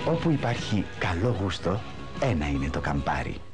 Όπου υπάρχει καλό γούστο, ένα είναι το Campari.